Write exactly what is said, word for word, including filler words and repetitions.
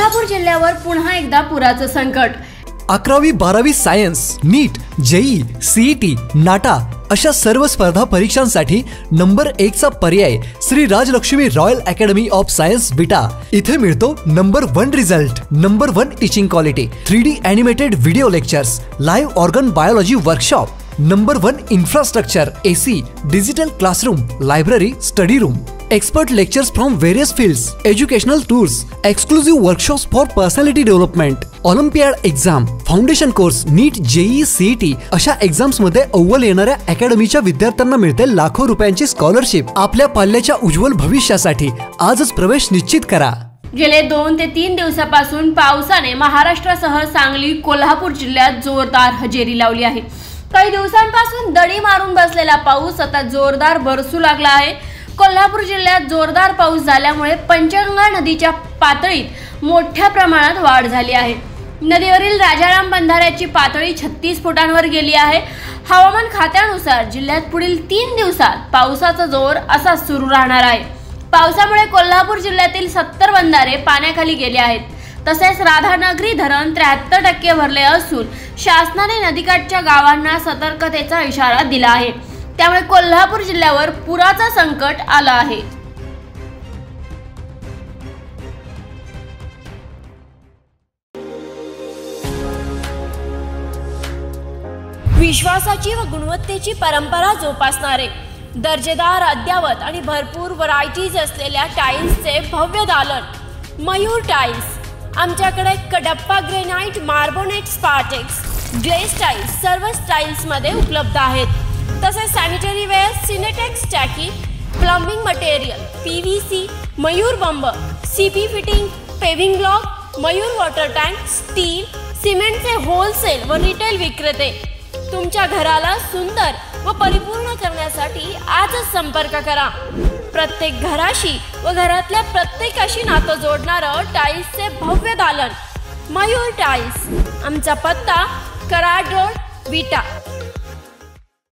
कोल्हापूर जिल्ह्यावर पुन्हा एकदा पुराचं संकट। अकरावी बारावी science, NEET, JEE, CET, NATA अशा सर्व स्पर्धा परीक्षांसाठी नंबर एक चा पर्याय Shri Rajalakshmi Royal Academy of Science Vita. इथे मिळतो number one result, number one teaching quality, three D animated video lectures, live organ biology workshop, number one infrastructure, AC, digital classroom, library, study room, expert lectures from various fields, educational tours, exclusive workshops for personality development, Olympiad exam, foundation course, NEET, JEE, CET अशा exams मध्ये अव्वल येणाऱ्या अकॅडमीच्या विद्यार्थ्यांना मिळते लाखो रुपयांची scholarship. आपल्या पाल्याच्या उज्ज्वल भविष्यासाठी आजच प्रवेश निश्चित करा। गेले दोन ते तीन दिवसापासून पावसाने महाराष्ट्रासह सांगली, कोल्हापूर जिल्ह्यात जोरदार हजेरी लावली आहे। काही दिवसांपासून दडी मारून बसलेला पाऊस आता जोरदार बरसू लागला आहे। कोल्हापूर जिल्ह्यात जोरदार पाऊस झाल्यामुळे पंचगंगा नदीच्या पातळीत मोठ्या प्रमाणात वाढ झाली आहे। नदीवरील राजाराम बंधाऱ्याची पातळी छत्तीस फुटांवर गेली आहे। हवामान खात्यानुसार जिल्ह्यात पुढील तीन दिवसात पावसाचा जोर असा सुरू राहणार आहे। पावसामुळे कोल्हापूर जिल्ह्यातील सत्तर बंधारे पाण्याखाली गेले आहेत। तसेच राधानगरी धरण त्र्याहत्तर टक्के भरले असून शासनाने नदीकाठच्या गावांना सतर्कतेचा इशारा दिला आहे। त्यामुळे कोल्हापूर जिल्ह्यावर पुराचा संकट आला आहे। विश्वासाची व गुणवत्तेची परंपरा जोपासणारे दर्जेदार, अद्यावत आणि भरपूर व्हरायटीज असलेल्या टाइल्सचे भव्य दालन मयूर टाइल्स। आमच्याकडे Kadappa granite, Marbonite, Spartex, glaze tiles सर्व स्टाइल्स मध्ये उपलब्ध आहेत। तसेच सॅनिटरी वेअर, सिनेटेक्स टाकी, प्लंबिंग मटेरियल, पीव्हीसी, मयूर बंब, CP fitting, paving block, Mayur water tank, steel, सिमेंटचे होलसेल व रिटेल विक्रेते। तुमच्या घराला सुंदर व परिपूर्ण करण्यासाठी आजच संपर्क करा। प्रत्येक घराशी व घरातल्या प्रत्येकाशी नातं जोडणारं टाइल्सचे भव्य दालन मयूर टाइल्स। आमचा पत्ता कराड रोड, विटा।